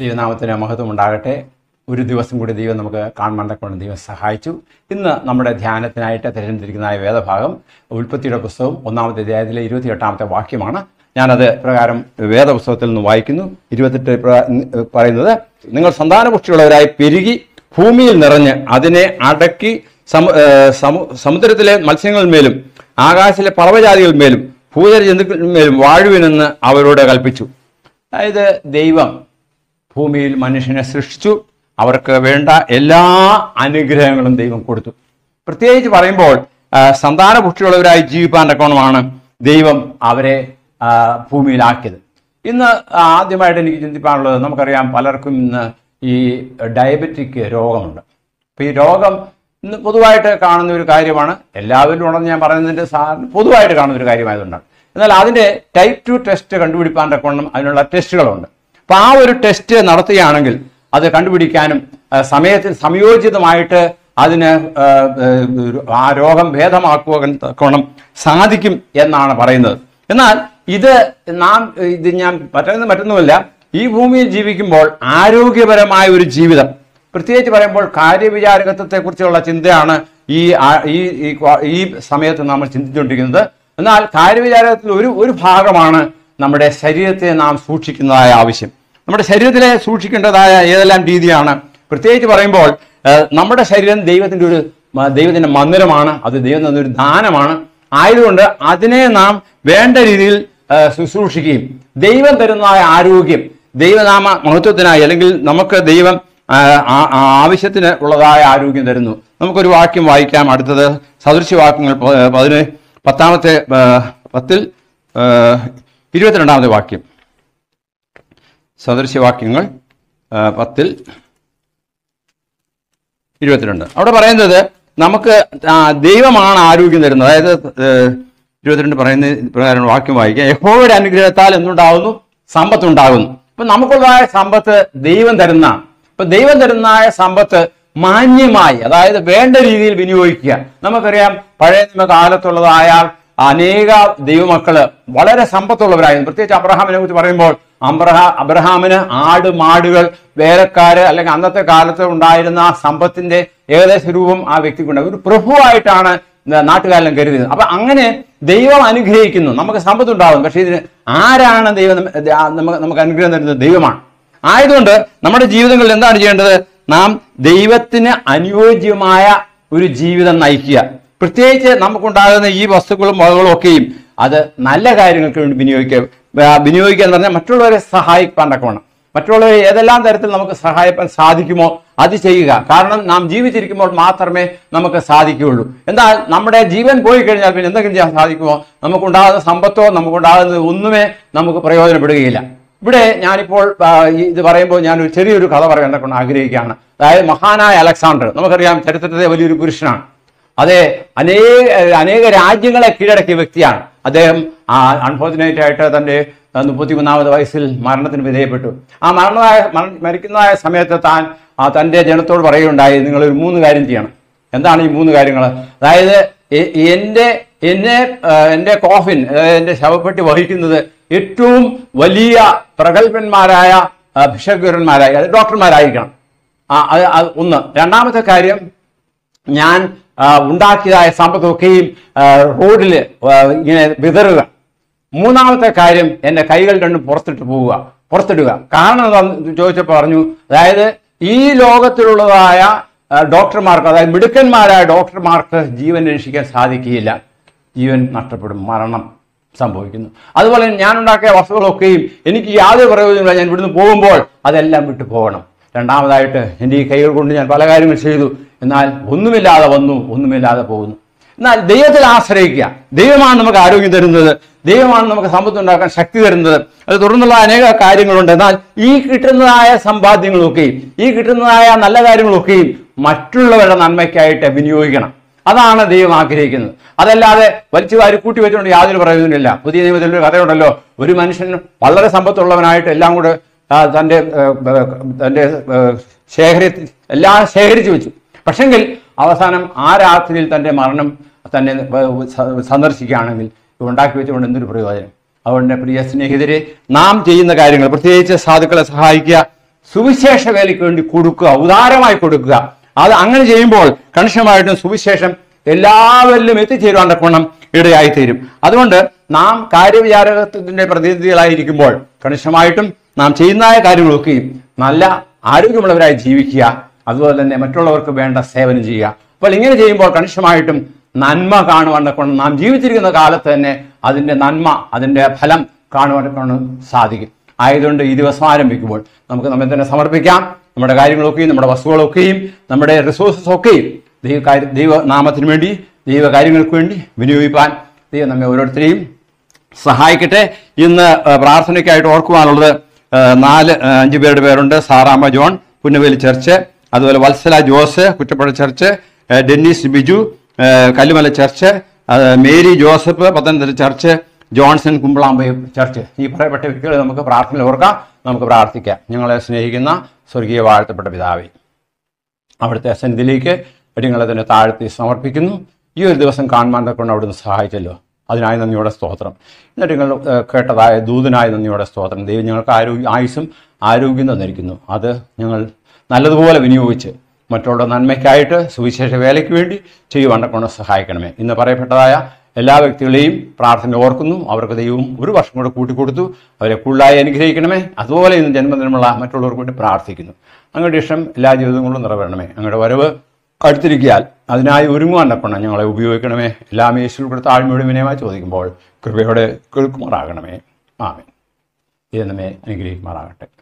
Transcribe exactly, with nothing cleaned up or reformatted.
ദൈവനാമത്തിന് മഹത്വം ഉണ്ടാകട്ടെ. ഒരു ദിവസം കൂടി ദൈവം നമുക്ക് കാണാൻ ദൈവം സഹായിച്ചു. ഇന്ന് നമ്മുടെ ധ്യാനത്തിനായിട്ട് തിരഞ്ഞെടുത്തിരിക്കുന്ന വേദഭാഗം ഉൽപ്പത്തിയുടെ പുസ്തകം ഒന്നാമത്തെ അധ്യായത്തിലെ ഇരുപത്തി എട്ടാമത്തെ വാക്യമാണ്. ഞാനത് പ്രകാരം വേദപുസ്തകത്തിൽ നിന്ന് വായിക്കുന്നു. ഇരുപത്തെട്ട് പറയുന്നത്, നിങ്ങൾ സന്താനപുഷ്ടിയുള്ളവരായി പെരുകി ഭൂമിയിൽ നിറഞ്ഞ് അതിനെ അടക്കി സമുദ്രത്തിലെ മത്സ്യങ്ങളിന്മേലും ആകാശത്തിലെ പറവജാതികളിന്മേലും ഭൂതര ജന്തുക്കളിന്മേലും വാഴുവിനെന്ന് അവരോട് കൽപ്പിച്ചു. അതായത് ദൈവം ഭൂമിയിൽ മനുഷ്യനെ സൃഷ്ടിച്ചു, അവർക്ക് വേണ്ട എല്ലാ അനുഗ്രഹങ്ങളും ദൈവം കൊടുത്തു. പ്രത്യേകിച്ച് പറയുമ്പോൾ സന്താനപുഷ്ടിയുള്ളവരായി ജീവിപ്പാൻ തക്കവണ്ണമാണ് ദൈവം അവരെ ഭൂമിയിലാക്കിയത്. ഇന്ന് ആദ്യമായിട്ട് എനിക്ക് ചിന്തിക്കാനുള്ളത്, നമുക്കറിയാം പലർക്കും ഇന്ന് ഈ ഡയബറ്റിക് രോഗമുണ്ട്. അപ്പോൾ ഈ രോഗം ഇന്ന് പൊതുവായിട്ട് കാണുന്ന ഒരു കാര്യമാണ്. എല്ലാവരും ഉണ്ടെന്ന് ഞാൻ പറയുന്നതിൻ്റെ പൊതുവായിട്ട് കാണുന്ന ഒരു കാര്യമായതുകൊണ്ടാണ്. എന്നാൽ അതിൻ്റെ ടൈപ്പ് ടു ടെസ്റ്റ് കണ്ടുപിടിപ്പാൻ തക്കവണ്ണം അതിനുള്ള ടെസ്റ്റുകളുണ്ട്. അപ്പോൾ ആ ഒരു ടെസ്റ്റ് നടത്തുകയാണെങ്കിൽ അത് കണ്ടുപിടിക്കാനും സമയത്തിൽ സംയോജിതമായിട്ട് അതിന് ആ രോഗം ഭേദമാക്കുവാൻ തക്കവണ്ണം സാധിക്കും എന്നാണ് പറയുന്നത്. എന്നാൽ ഇത് നാം ഇത് ഞാൻ പറ്റുന്ന മറ്റൊന്നുമില്ല, ഈ ഭൂമിയിൽ ജീവിക്കുമ്പോൾ ആരോഗ്യപരമായ ഒരു ജീവിതം, പ്രത്യേകിച്ച് പറയുമ്പോൾ കാര്യവിചാരകത്വത്തെക്കുറിച്ചുള്ള ചിന്തയാണ് ഈ ഈ സമയത്ത് നമ്മൾ ചിന്തിച്ചുകൊണ്ടിരിക്കുന്നത്. എന്നാൽ കാര്യവിചാരത്തിൽ ഒരു ഒരു ഭാഗമാണ് നമ്മുടെ ശരീരത്തെ നാം സൂക്ഷിക്കുന്നതായ ആവശ്യം. നമ്മുടെ ശരീരത്തിലെ സൂക്ഷിക്കേണ്ടതായ ഏതെല്ലാം രീതിയാണ്? പ്രത്യേകിച്ച് പറയുമ്പോൾ നമ്മുടെ ശരീരം ദൈവത്തിൻ്റെ ഒരു ദൈവത്തിൻ്റെ മന്ദിരമാണ്, അത് ദൈവത്തിൻ്റെ ഒരു ദാനമാണ്. ആയതുകൊണ്ട് അതിനെ നാം വേണ്ട രീതിയിൽ ശുശ്രൂഷിക്കുകയും ദൈവം തരുന്നതായ ആരോഗ്യം ദൈവനാമ മഹത്വത്തിനായി, അല്ലെങ്കിൽ നമുക്ക് ദൈവം ആവശ്യത്തിന് ഉള്ളതായ ആരോഗ്യം തരുന്നു. നമുക്കൊരു വാക്യം വായിക്കാം. അടുത്തത് സദൃശ്യവാക്യങ്ങൾ പതിന് പത്താമത്തെ പത്തിൽ ഇരുപത്തിരണ്ടാമത്തെ വാക്യം. സദൃശ്യവാക്യങ്ങൾ പത്തിൽ ഇരുപത്തിരണ്ട്. അവിടെ പറയുന്നത് നമുക്ക് ദൈവമാണ് ആരോഗ്യം തരുന്നത്. അതായത് ഇരുപത്തിരണ്ട് പറയുന്ന പ്രകാരം വാക്യം വായിക്കാം. യഹോവയുടെ അനുഗ്രഹത്താൽ എന്തുണ്ടാകുന്നു? സമ്പത്തുണ്ടാകുന്നു. അപ്പൊ നമുക്കുള്ളതായ സമ്പത്ത് ദൈവം തരുന്നതാണ്. അപ്പൊ ദൈവം തരുന്നതായ സമ്പത്ത് മാന്യമായി, അതായത് വേണ്ട രീതിയിൽ വിനിയോഗിക്കുക. നമുക്കറിയാം പഴയ നിയമകാലത്തുള്ളതായ അനേക ദൈവമക്കള് വളരെ സമ്പത്തുള്ളവരായിരുന്നു. പ്രത്യേകിച്ച് അബ്രഹാമിനെ കുറിച്ച് പറയുമ്പോൾ അബ്രഹാ അബ്രഹാമിന് ആട് മാടുകൾ വേലക്കാര്, അല്ലെങ്കിൽ അന്നത്തെ കാലത്ത് ഉണ്ടായിരുന്ന സമ്പത്തിന്റെ ഏകദേശ രൂപം ആ വ്യക്തിക്കുണ്ട്. ഒരു പ്രഭുവായിട്ടാണ് നാട്ടുകാരെല്ലാം കരുതിയത്. അപ്പൊ അങ്ങനെ ദൈവം അനുഗ്രഹിക്കുന്നു, നമുക്ക് സമ്പത്തുണ്ടാകും. പക്ഷെ ഇതിന് ആരാണ് ദൈവം നമുക്ക് നമുക്ക് അനുഗ്രഹം തരുന്നത്? ദൈവമാണ്. ആയതുകൊണ്ട് നമ്മുടെ ജീവിതങ്ങളിൽ എന്താണ് ചെയ്യേണ്ടത്? നാം ദൈവത്തിന് അനുയോജ്യമായ ഒരു ജീവിതം നയിക്കുക. പ്രത്യേകിച്ച് നമുക്കുണ്ടാകുന്ന ഈ വസ്തുക്കളും വകകളും ഒക്കെയും അത് നല്ല കാര്യങ്ങൾക്ക് വേണ്ടി വിനിയോഗിക്കുക. വിനിയോഗിക്കുക എന്ന് പറഞ്ഞാൽ മറ്റുള്ളവരെ സഹായിക്കാൻ തക്കവണ്ണം, മറ്റുള്ളവരെ ഏതെല്ലാം തരത്തിൽ നമുക്ക് സഹായിക്കാൻ സാധിക്കുമോ അത് ചെയ്യുക. കാരണം നാം ജീവിച്ചിരിക്കുമ്പോൾ മാത്രമേ നമുക്ക് സാധിക്കുകയുള്ളൂ. എന്നാൽ നമ്മുടെ ജീവൻ പോയി കഴിഞ്ഞാൽ പിന്നെ എന്തെങ്കിലും ചെയ്യാൻ സാധിക്കുമോ? നമുക്കുണ്ടാകുന്ന സമ്പത്തോ നമുക്കുണ്ടാകുന്നത് ഒന്നുമേ നമുക്ക് പ്രയോജനപ്പെടുകയില്ല. ഇവിടെ ഞാനിപ്പോൾ ഇത് പറയുമ്പോൾ ഞാനൊരു ചെറിയൊരു കഥ പറയാൻ കൊണ്ട് ആഗ്രഹിക്കുകയാണ്. അതായത് മഹാനായ അലക്സാണ്ടർ, നമുക്കറിയാം ചരിത്രത്തിലെ വലിയൊരു പുരുഷനാണ്. അതേ അനേക അനേക രാജ്യങ്ങളെ കീഴടക്കിയ വ്യക്തിയാണ്. അദ്ദേഹം അൺഫോർച്ചുനേറ്റ് ആയിട്ട് തൻ്റെ മുപ്പത്തിമൂന്നാമത് വയസ്സിൽ മരണത്തിന് വിധേയപ്പെട്ടു. ആ മരണമായ മരിക്കുന്നതായ സമയത്ത് താൻ തൻ്റെ ജനത്തോട് പറയുകയുണ്ടായി, നിങ്ങളൊരു മൂന്ന് കാര്യം ചെയ്യണം. എന്താണ് ഈ മൂന്ന് കാര്യങ്ങൾ? അതായത് എൻ്റെ എന്നെ എൻ്റെ കോഫിൻ, എൻ്റെ ശവപ്പെട്ടി വഹിക്കുന്നത് ഏറ്റവും വലിയ പ്രഗത്ഭന്മാരായ ഭിഷഗ്വരന്മാരായി, അത് ഡോക്ടർമാരായിരിക്കണം. അത് ഒന്ന്. രണ്ടാമത്തെ കാര്യം, ഞാൻ ഉണ്ടാക്കിയതായ സമ്പത്തൊക്കെയും റോഡിൽ ഇങ്ങനെ വിതറുക. മൂന്നാമത്തെ കാര്യം, എൻ്റെ കൈകൾ രണ്ടും പുറത്തിട്ട് പോവുക പുറത്തിടുക. കാരണം എന്താണെന്ന് ചോദിച്ചപ്പോൾ പറഞ്ഞു, അതായത് ഈ ലോകത്തിലുള്ളതായ ഡോക്ടർമാർക്ക്, അതായത് മിടുക്കന്മാരായ ഡോക്ടർമാർക്ക് ജീവൻ രക്ഷിക്കാൻ സാധിക്കുകയില്ല. ജീവൻ നഷ്ടപ്പെടും, മരണം സംഭവിക്കുന്നു. അതുപോലെ ഞാൻ ഉണ്ടാക്കിയ വസ്തുക്കളൊക്കെയും എനിക്ക് യാതൊരു പ്രയോജനമില്ല, ഞാൻ ഇവിടുന്ന് പോകുമ്പോൾ അതെല്ലാം വിട്ടു പോകണം. രണ്ടാമതായിട്ട്, എൻ്റെ ഈ കൈകൾ കൊണ്ട് ഞാൻ പല കാര്യങ്ങൾ ചെയ്തു, എന്നാൽ ഒന്നുമില്ലാതെ വന്നു, ഒന്നുമില്ലാതെ പോകുന്നു. എന്നാൽ ദൈവത്തിൽ ആശ്രയിക്കുക. ദൈവമാണ് നമുക്ക് ആരോഗ്യം തരുന്നത്, ദൈവമാണ് നമുക്ക് സമ്പത്തുണ്ടാക്കാൻ ശക്തി തരുന്നത്. അത് തുടർന്നുള്ള അനേക കാര്യങ്ങളുണ്ട്. എന്നാൽ ഈ കിട്ടുന്നതായ സമ്പാദ്യങ്ങളൊക്കെയും ഈ കിട്ടുന്നതായ നല്ല കാര്യങ്ങളൊക്കെയും മറ്റുള്ളവരുടെ നന്മയ്ക്കായിട്ട് വിനിയോഗിക്കണം. അതാണ് ദൈവം ആഗ്രഹിക്കുന്നത്. അതല്ലാതെ വലിച്ചു വാരി കൂട്ടി വെച്ചുകൊണ്ട് യാതൊരു പ്രയോജനമില്ല. പുതിയ നിയമത്തിലൊരു കഥയുണ്ടല്ലോ, ഒരു മനുഷ്യൻ വളരെ സമ്പത്തുള്ളവനായിട്ട് എല്ലാം കൂടെ തൻ്റെ തൻ്റെ ശേഖരത്തിൽ എല്ലാം ശേഖരിച്ചു വെച്ചു. പക്ഷെങ്കിൽ അവസാനം ആ രാത്രിയിൽ തൻ്റെ മരണം തന്നെ സന്ദർശിക്കുകയാണെങ്കിൽ ഉണ്ടാക്കി വെച്ചുകൊണ്ട് എന്തൊരു പ്രയോജനം? അതുകൊണ്ട് പ്രിയ സ്നേഹിതരെ, നാം ചെയ്യുന്ന കാര്യങ്ങൾ, പ്രത്യേകിച്ച് സാധുക്കളെ സഹായിക്കുക, സുവിശേഷ വേലയ്ക്ക് വേണ്ടി കൊടുക്കുക, ഉദാരമായി കൊടുക്കുക. അത് അങ്ങനെ ചെയ്യുമ്പോൾ കണിശമായിട്ടും സുവിശേഷം എല്ലാവരിലും എത്തിച്ചേരുവാൻ തക്കവണ്ണം ഇടയായിത്തീരും. അതുകൊണ്ട് നാം കാര്യവിചാരകത്വത്തിന്റെ പ്രതിനിധികളായിരിക്കുമ്പോൾ കണിശമായിട്ടും നാം ചെയ്യുന്നതായ കാര്യങ്ങളൊക്കെയും നല്ല ആരോഗ്യമുള്ളവരായി ജീവിക്കുക, അതുപോലെ തന്നെ മറ്റുള്ളവർക്ക് വേണ്ട സേവനം ചെയ്യുക. അപ്പോൾ ഇങ്ങനെ ചെയ്യുമ്പോൾ കണിശമായിട്ടും നന്മ കാണുവാൻ തക്കവണ്ണം നാം ജീവിച്ചിരിക്കുന്ന കാലത്ത് തന്നെ അതിൻ്റെ നന്മ, അതിൻ്റെ ഫലം കാണുവാൻ തക്കവണ്ണം സാധിക്കും. ആയതുകൊണ്ട് ഈ ദിവസം ആരംഭിക്കുമ്പോൾ നമുക്ക് നമ്മെ തന്നെ സമർപ്പിക്കാം. നമ്മുടെ കാര്യങ്ങളൊക്കെയും നമ്മുടെ വസ്തുക്കളൊക്കെയും നമ്മുടെ റിസോഴ്സസ് ഒക്കെയും ദൈവ ദൈവനാമത്തിന് വേണ്ടി, ദൈവകാര്യങ്ങൾക്ക് വേണ്ടി വിനിയോഗിക്കാൻ ദൈവം നമ്മെ ഓരോരുത്തരെയും സഹായിക്കട്ടെ. ഇന്ന് പ്രാർത്ഥനയ്ക്കായിട്ട് ഓർക്കുവാനുള്ളത് നാല് അഞ്ച് പേരുടെ പേരുണ്ട്. സാറാമ്മ ജോൺ, പുന്നവേലി ചർച്ച്, അതുപോലെ Vatsala Jose, Kuttappuzha church, Dennis Biju, Kallumala church, Mary Joseph, Pathanamthitta church, Johnson Kumbalampaya church. ഈ പറയപ്പെട്ട വ്യക്തികളെ നമുക്ക് പ്രാർത്ഥനയിൽ ഓർക്കാം, നമുക്ക് പ്രാർത്ഥിക്കാം. ഞങ്ങളെ സ്നേഹിക്കുന്ന സ്വർഗീയ വാഴ്ത്തപ്പെട്ട പിതാവേ, അവിടുത്തെ സന്നിധിയിലേക്ക് അടിയങ്ങളെ തന്നെ താഴ്ത്തി സമർപ്പിക്കുന്നു. ഈ ഒരു ദിവസം കാണുവാൻ കൊണ്ട് അവിടുന്ന് സഹായിച്ചല്ലോ, അതിനായി നന്ദിയോടെ സ്തോത്രം. എന്നിട്ട് നിങ്ങൾ കേട്ടതായ ദൂതനായ നന്ദിയോടെ സ്തോത്രം. ദൈവം ഞങ്ങൾക്ക് ആരോഗ്യ ആയുസ്സും ആരോഗ്യം തന്നിരിക്കുന്നു. അത് ഞങ്ങൾ നല്ലതുപോലെ വിനിയോഗിച്ച് മറ്റുള്ള നന്മയ്ക്കായിട്ട് സുവിശേഷ വേലയ്ക്ക് വേണ്ടി ചെയ്യുവാൻ കൊണ്ട് സഹായിക്കണമേ. ഇന്ന് പറയപ്പെട്ടതായ എല്ലാ വ്യക്തികളെയും പ്രാർത്ഥന ഓർക്കുന്നു. അവർക്ക് ദൈവം ഒരു വർഷം കൂടെ കൂട്ടിക്കൊടുത്തു, അവരെ കൂടുതലായി അനുഗ്രഹിക്കണമേ. അതുപോലെ ഇന്ന് ജന്മദിനമുള്ള മറ്റുള്ളവർക്ക് വേണ്ടി പ്രാർത്ഥിക്കുന്നു. അങ്ങയുടെ ഇഷ്ടം എല്ലാ ജീവിതങ്ങളും നിറവേറണമേ. അങ്ങയുടെ വരവ് അടുത്തിരിക്കാൻ അതിനായി ഒരുങ്ങുവാൻ തക്കണം ഞങ്ങളെ ഉപയോഗിക്കണമേ. എല്ലാം യേശുവിൽ കൂടെ താഴ്മയോടെ വിനയമായി ചോദിക്കുമ്പോൾ കൃപയോടെ കേൾക്കുമാറാകണമേ. ആമേൻ. ഇത് നമ്മെ അനുഗ്രഹിക്കുമാറാകട്ടെ.